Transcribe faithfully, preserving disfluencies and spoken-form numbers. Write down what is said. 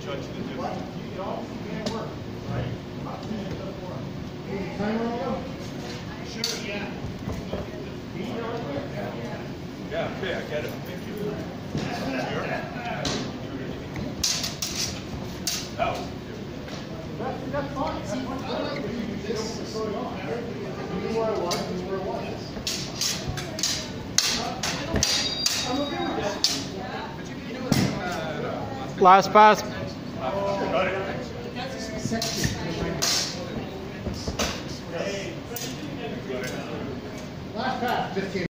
judge the difference. What? You know, you can't work. Right. I'm not saying it doesn't work. Hey, timer on? Sure, yeah. Yeah, okay, I get it. Thank you. Oh. That's, that's fine. That's fine. I like it. You did what's going on. You knew where I was, you knew where I was. I'm okay with that. Last pass. Got it. Last pass, just came.